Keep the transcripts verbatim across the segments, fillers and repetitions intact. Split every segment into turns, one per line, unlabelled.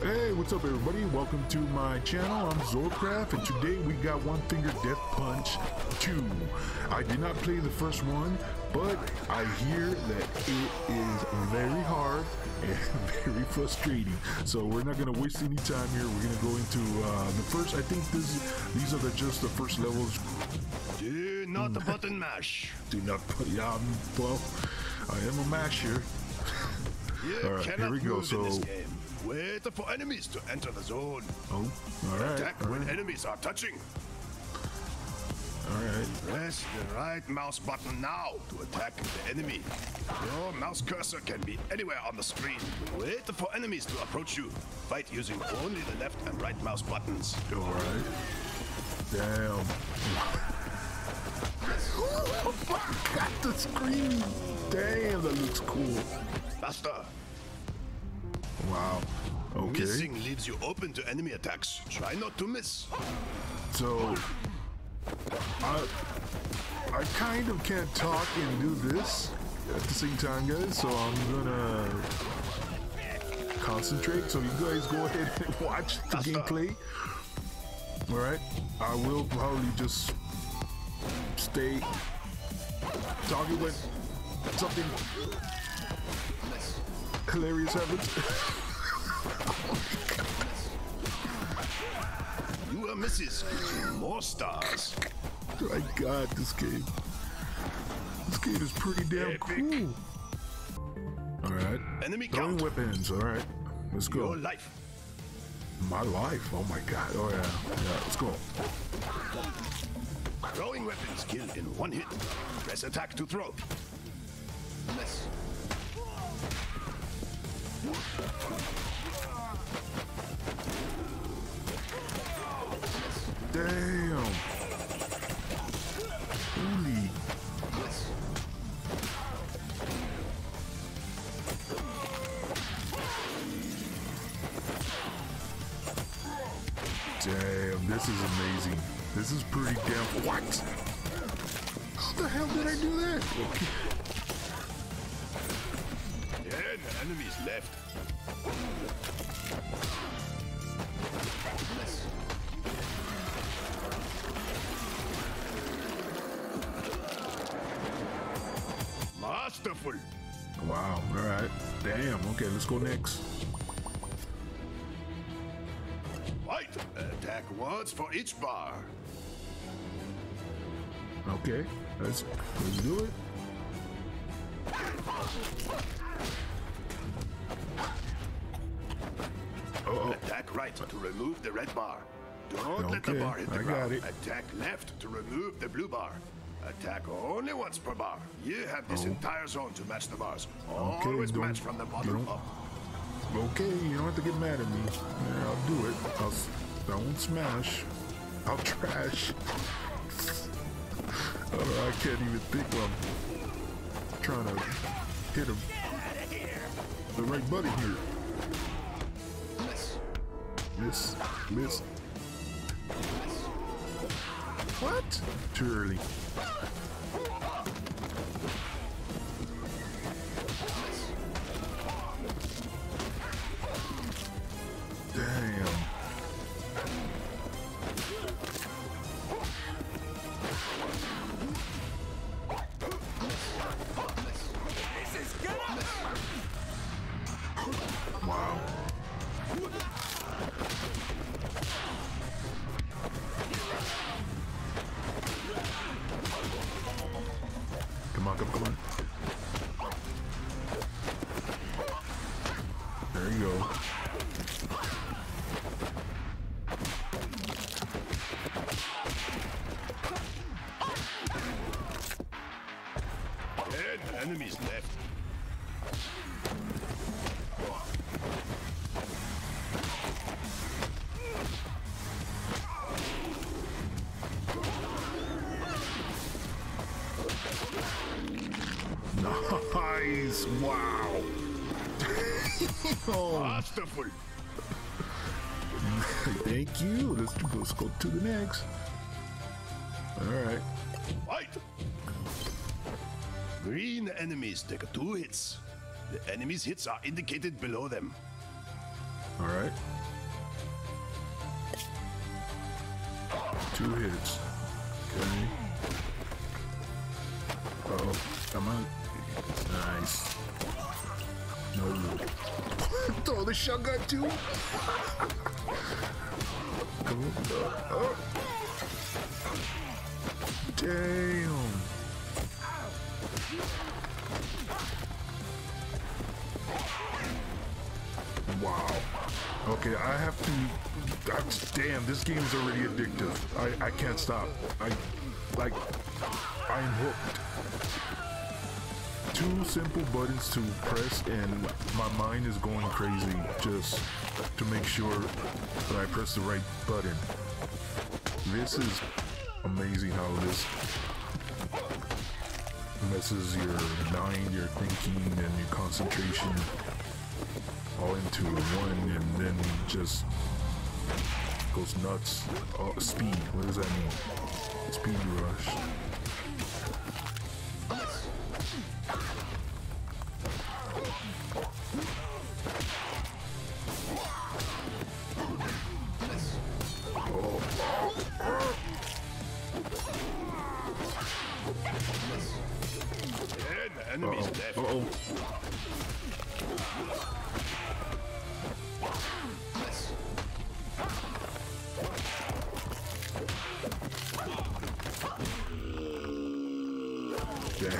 Hey, what's up everybody? Welcome to my channel. I'm Zurcraft, and today we got One Finger Death Punch two. I did not play the first one, but I hear that it is very hard and very frustrating. So we're not gonna waste any time here. We're gonna go into uh, the first. I think this these are the, just the first levels.
Do not button mash.
Do not put yeah, I'm, well, I am a mash here.
You
all right,
cannot
here we go.
move
So.
in this game. Wait for enemies to enter the zone.
Oh, all right.
Attack
all
when
right.
enemies are touching.
All right.
Press the right mouse button now to attack the enemy. Your mouse cursor can be anywhere on the screen. Wait for enemies to approach you. Fight using only the left and right mouse buttons.
All right. Damn. Oh, fuck! Got the screen. Damn, that looks cool.
Faster.
Wow. Okay.
Missing leaves you open to enemy attacks. Try not to miss.
So, I, I kind of can't talk and do this at the same time, guys. So I'm gonna concentrate. So you guys go ahead and watch the
Faster.
gameplay. All right. I will probably just stay talking when something hilarious happens.
You are misses. More stars.
My God, this game. This game is pretty damn
Epic.
cool. All right.
Enemy
Throwing
count.
weapons. All right. Let's go.
Your life.
My life. Oh my God. Oh yeah. Yeah. Let's go.
Throwing weapons kill in one hit. Press attack to throw. Miss.
Damn. Holy. Damn. This is amazing. This is pretty damn. What? How the hell did I do that? Okay.
Ten enemies left. Masterful.
Wow. All right. Damn. Okay. Let's go next.
Fight. Attack once for each bar.
Okay. Let's let's do it. Uh-oh.
Attack right to remove the red bar. Don't let the
Okay,
bar hit the
I got
ground.
it.
Attack left to remove the blue bar. Attack only once per bar. You have this
Oh.
entire zone to match the bars.
Okay,
Always
don't-
match from the bottom
don't-
up.
Okay, you don't have to get mad at me. Yeah, I'll do it. I'll, s- I won't smash. I'll trash. Oh, I can't even think while I'm trying to hit him. The right button here. Miss. Miss. What? Too early. Damn. Wow. Come on, come, come on. There you go.
Ten enemies left.
Nice! Wow! Oh,
Masterful.
thank you. Let's, let's go to the next. All right.
Fight. Green enemies take two hits. The enemy's hits are indicated below them.
All right. Two hits. Okay. Uh-oh. Come on. Nice. No. Throw the shotgun too. Come on. Oh. Damn. Wow. Okay, I have to. That's, damn, this game is already addictive. I I can't stop. I like. I'm hooked. Two simple buttons to press, and my mind is going crazy just to make sure that I press the right button. This is amazing how this messes your mind, your thinking, and your concentration all into one, and then just goes nuts. Oh, speed. What does that mean? Speed rush.
Enemies left.
Uh-oh. Damn.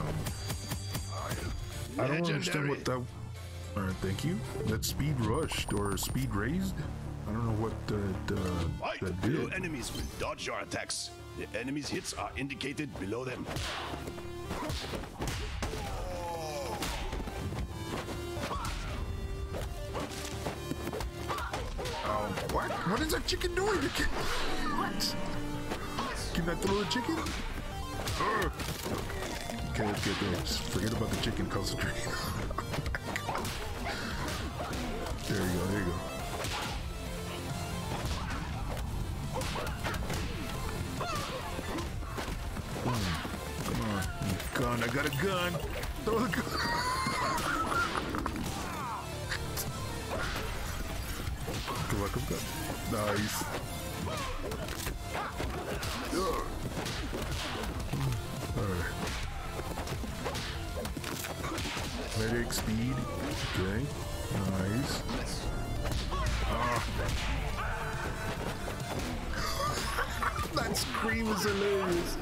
I don't understand what that... Alright, thank you. That speed rushed or speed raised? I don't know what uh, uh,
Fight.
that
Below
did.
enemies will dodge your attacks. The enemy's hits are indicated below them.
Oh, what? What is that chicken doing? What? Can I throw the chicken? Ugh. Okay, okay, okay. Just forget about the chicken. Concentrate. There you go, there you go. Boom. Come on. Gun, I got a gun. Throw the gun. Come on, come on. Nice. Alright. Medic speed. Okay. Nice. Ah. That scream is hilarious.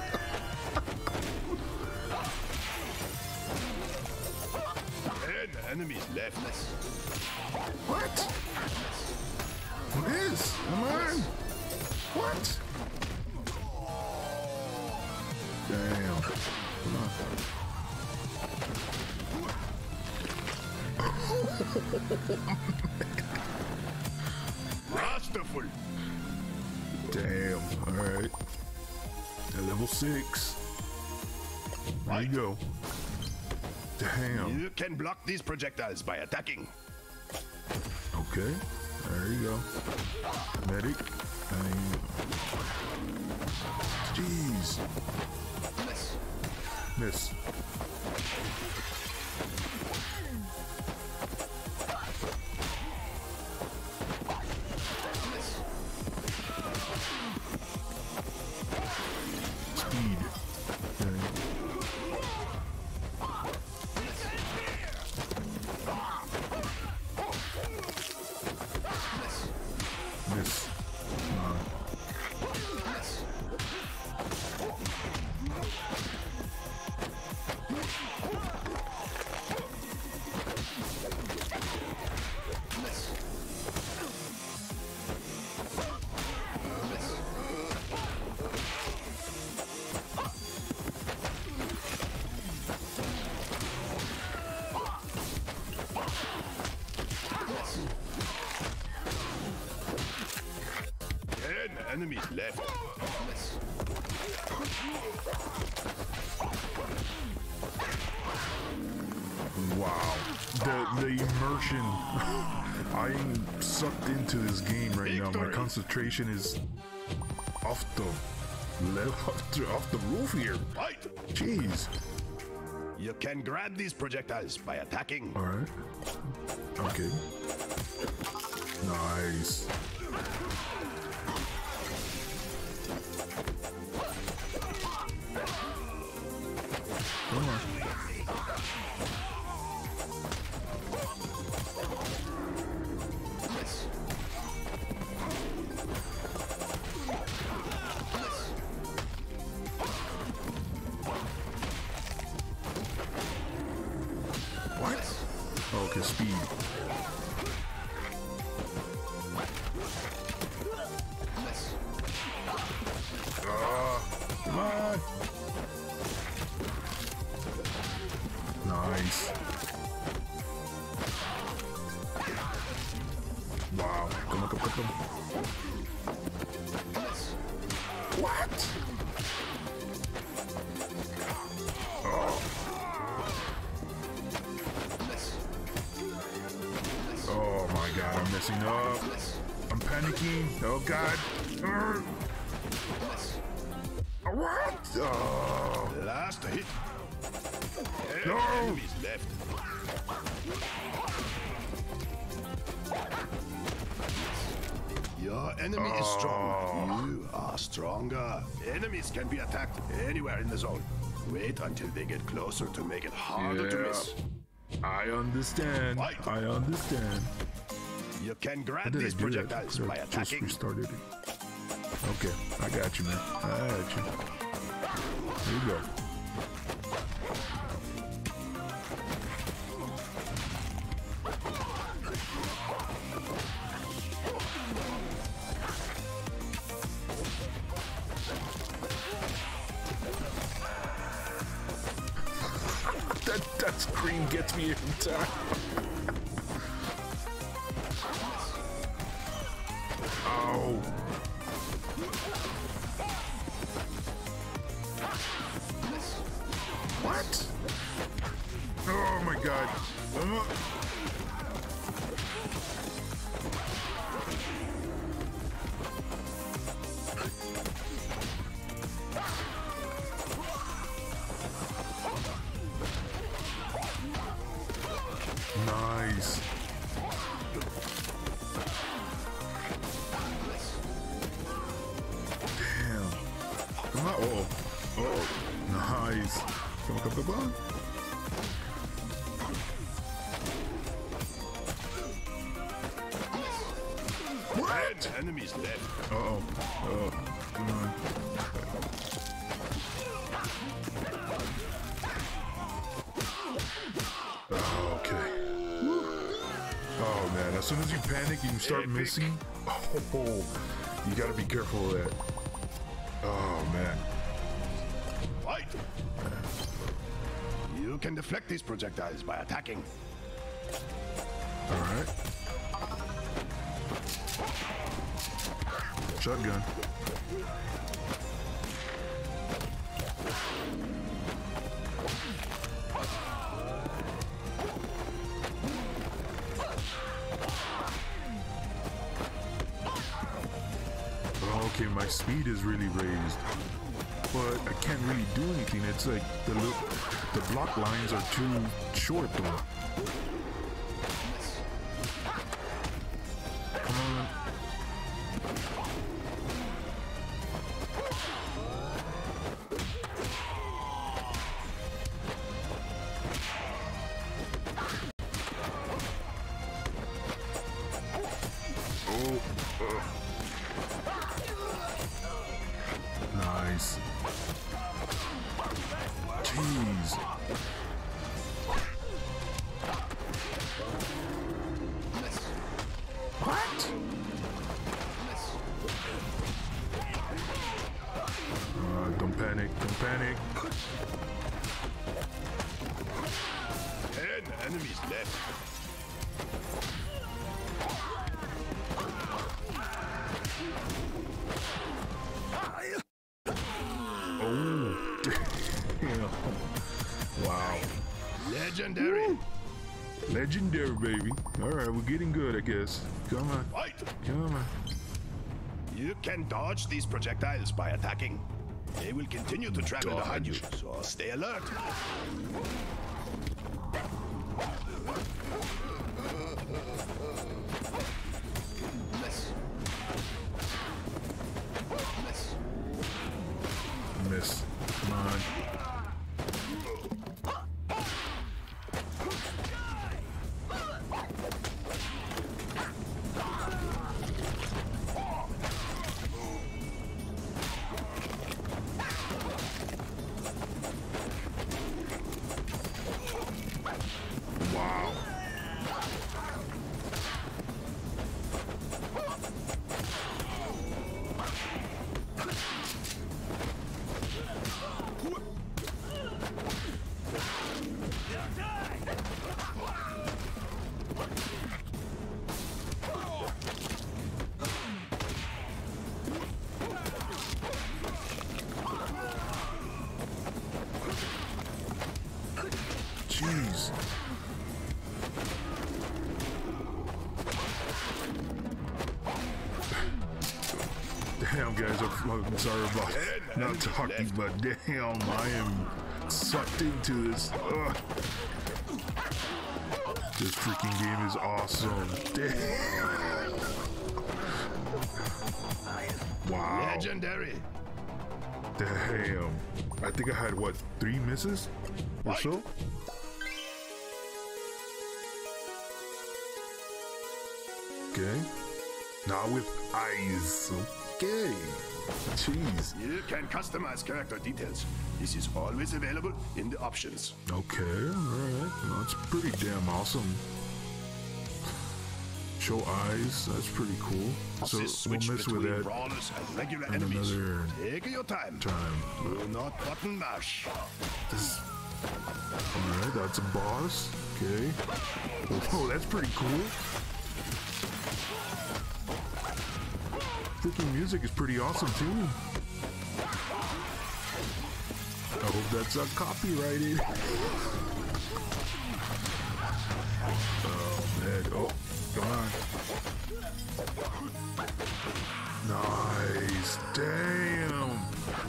Ten enemies left.
What? What is? Come on. What? Damn. Come on.
Masterful.
Damn. All right. At level six. There you go. Damn.
You can block these projectiles by attacking.
Okay. There you go. Medic. I... Jeez. Miss. Speed. Okay. Miss. Come on.
Ten enemies left.
Wow. The the immersion. I'm sucked into this game right now. My
Victory.
concentration is off the level, off the, off the roof here.
Fight.
Jeez.
You can grab these projectiles by attacking.
All right. Okay. Nice. Come on. What? Okay, speed. Uh, come on. Nice. Wow. Come on, come on, come on. What? Oh. Oh my god, I'm messing up. I'm panicking. Oh god. Urgh. What? Oh.
Last hit.
No.
Enemies left. Your enemy is strong. You are stronger. Enemies can be attacked anywhere in the zone. Wait until they get closer to make it harder to
Yeah.
miss.
I understand.
Fight.
I understand.
You can
How
grab
did I
these
do that?
projectiles
I
by
just
attacking.
restarted it. Okay, I got you, man. I got you. Here you go. that that scream gets me every time. Oh. What? Oh my god. Uh. Nice. Damn. Come on. Oh. Oh. Nice. Come on, come on, come on. What?
Ten enemies left.
Uh oh. Oh. Come on. Oh, okay. Oh man, as soon as you panic and you start
Epic.
missing, oh, you gotta be careful of that. Oh man.
Fight! You can deflect these projectiles by attacking.
Alright. Shotgun. Okay, my speed is really raised, but I can't really do anything. It's like the look, the block lines are too short though. Come on. Oh. Uh. Nice. Jeez. What? Uh, don't panic, don't panic.
Ten enemies left.
Oh, damn. Wow.
Legendary.
Legendary, baby. All right, we're getting good, I guess. Come on,
Fight!
come on.
You can dodge these projectiles by attacking. They will continue to travel behind you,
Dodge.
so stay alert.
nice. Damn, guys, I'm sorry about not talking, but damn, I am sucked into this. Ugh. This freaking game is awesome. Damn. Wow.
Legendary.
Damn. I think I had, what, three misses or so? Okay. Now with eyes. Okay. Jeez.
You can customize character details. This is always available in the options.
Okay, alright. Well, that's pretty damn awesome. Show eyes, that's pretty cool. So we'll mess with that.
Brawlers and regular
and
enemies.
Another
Take your time.
time.
Do not button mash.
This... Alright, that's a boss. Okay. Oh, that's pretty cool. Freaking music is pretty awesome too. I hope that's not copyrighted. Oh man, oh, come on. Nice, damn.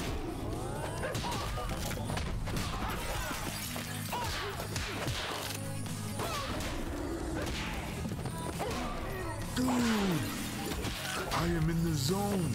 Dude, I am in the zone.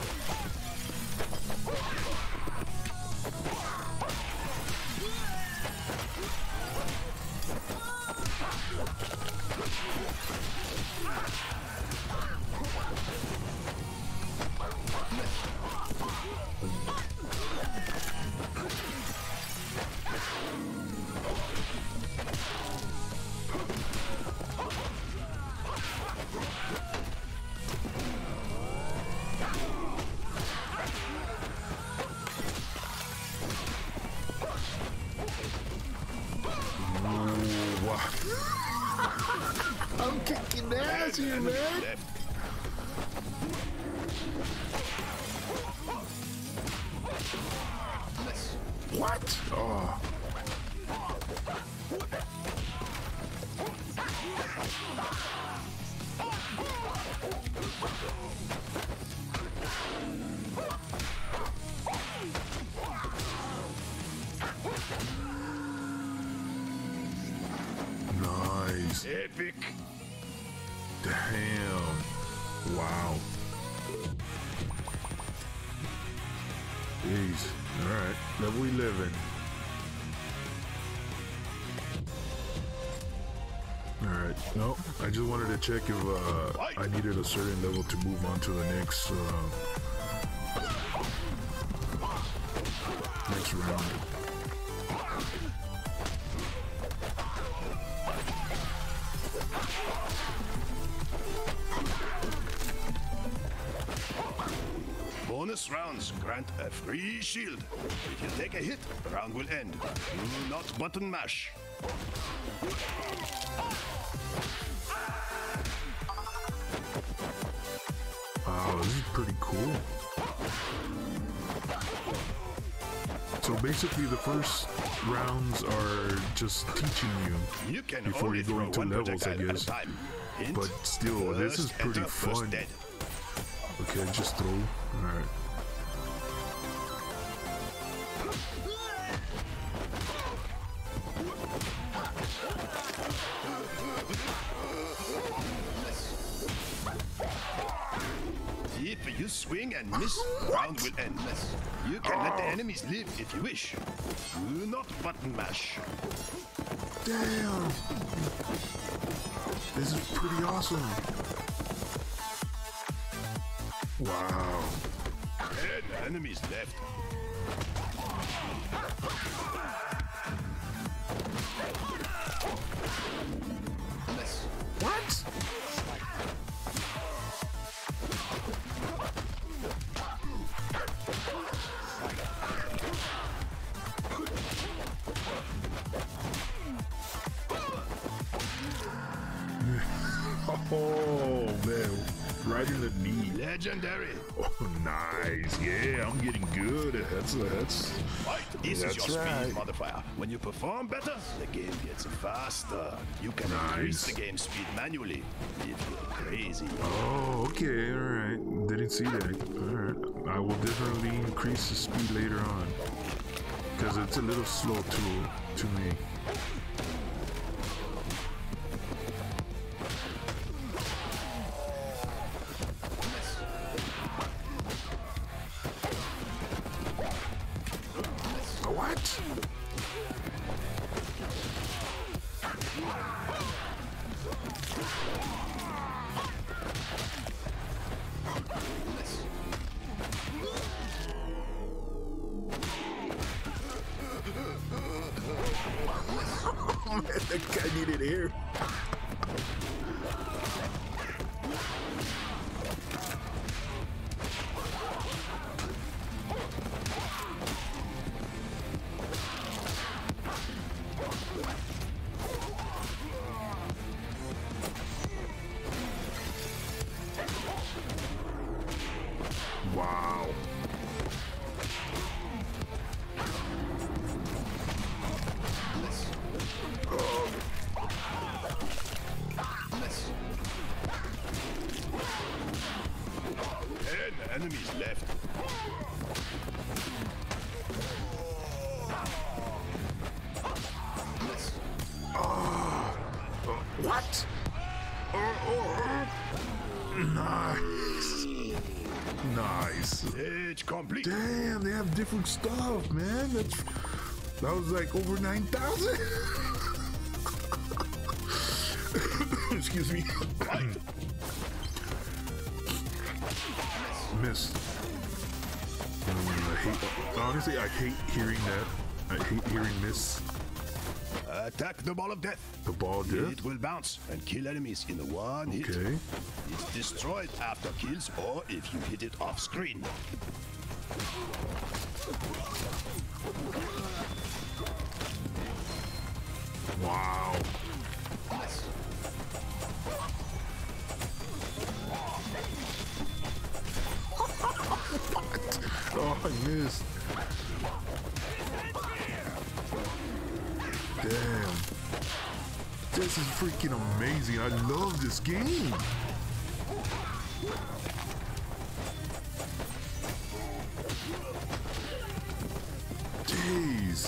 I'm kicking ass here, man. What? Oh. Nice.
Epic.
Damn. Wow. Jeez. Alright. Level eleven. Alright. No, I just wanted to check if uh, I needed a certain level to move on to the next uh, next round.
Bonus rounds grant a free shield. If you take a hit, the round will end. Do not button mash.
Wow, this is pretty cool. So basically the first rounds are just teaching you,
You can
before
only
you go
throw
into
one
levels, I
projectile at
guess.
a time. Hint,
But still, this is
first
pretty
enter, first
fun.
dead.
Okay, just throw. Alright.
If you swing and miss, the round will end. You can let the enemies live if you wish. Do not button mash.
Damn! This is pretty awesome. Wow.
Ten enemies left.
What? Oh man, right in the knee.
Legendary.
Oh, nice. Yeah, I'm getting good. That's that's.
Right. This
That's
is your
right.
speed modifier. When you perform better, the game gets faster. You can
Nice.
increase the game speed manually if you're crazy.
Oh, okay. All right. Didn't see that. All right. I will definitely increase the speed later on because it's a little slow to to me. What? Oh man, that guy needed air. Wow.
Ten enemies left.
What? Oh, oh, oh. Nice. Nice.
Stage complete.
Damn, they have different stuff, man. That's that was like over nine thousand. Excuse me. Miss. Mm, I hate, honestly, I hate hearing that. I hate hearing miss.
Attack the ball of death.
The ball of death?
It will bounce and kill enemies in one hit.
Okay.
It's destroyed after kills or if you hit it off screen.
Wow. What? Oh, I missed. Damn. This is freaking amazing. I love this game. Jeez.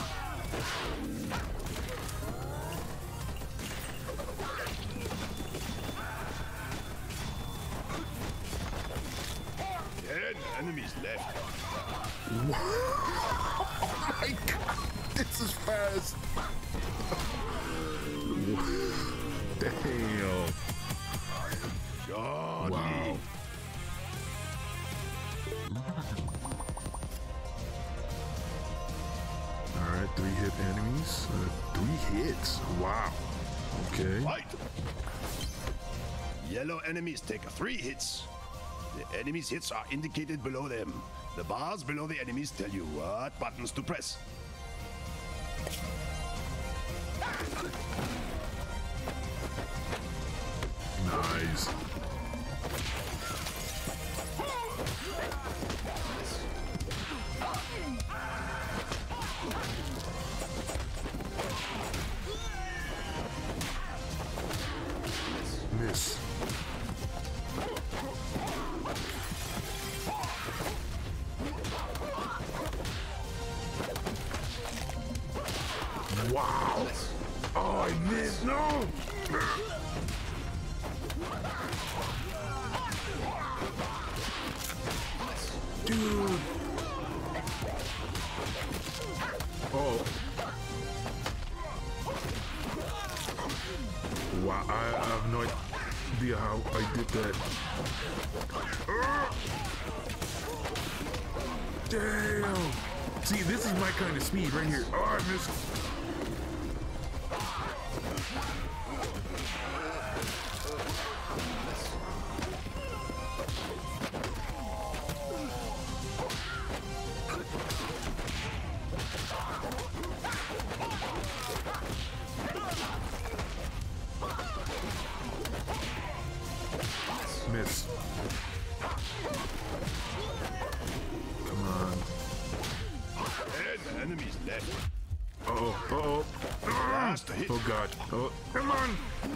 Ten enemies left.
Oh my god. This is fast. Damn.
Godly.
Wow. Alright, three hit enemies. Uh, three hits. Wow. Okay.
Fight. Yellow enemies take three hits. The enemies' hits are indicated below them. The bars below the enemies tell you what buttons to press.
Nice. Miss. Wow. Oh, I missed. No. Dude. Oh. Wow, I, I have no idea how I did that. Uh, damn. See, this is my kind of speed right here. Oh, I missed. Miss. Come on.
And the enemy's left.
Uh-oh, uh-oh.
Last hit.
Oh, God. Oh, come on.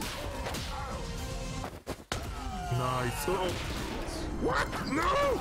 Nice. Uh-oh. What? No!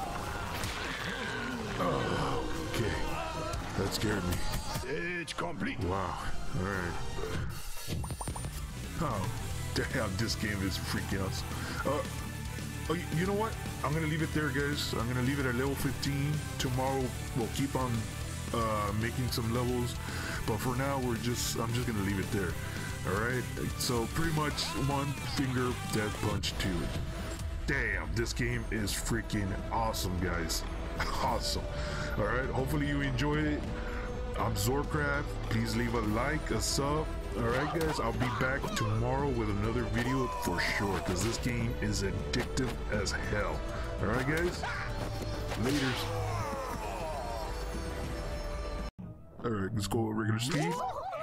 Oh, okay. That scared me.
Stage complete.
Wow. All right. Oh, damn, this game is freaking awesome. Uh, oh, you know what? I'm going to leave it there, guys. I'm going to leave it at level fifteen. Tomorrow, we'll keep on uh, making some levels. But for now, we're just, I'm just going to leave it there. All right? So, pretty much one finger death punch to it. Damn, this game is freaking awesome, guys. Awesome. All right, hopefully you enjoyed it. I'm Zurcraft. Please leave a like, a sub. All right, guys, I'll be back tomorrow with another video for sure, because this game is addictive as hell. All right, guys, laters. All right, let's go with regular Steve.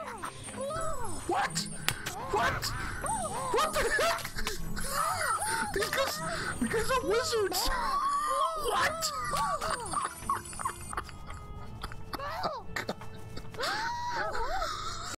What? What? What the heck? These guys, these guys are wizards. What?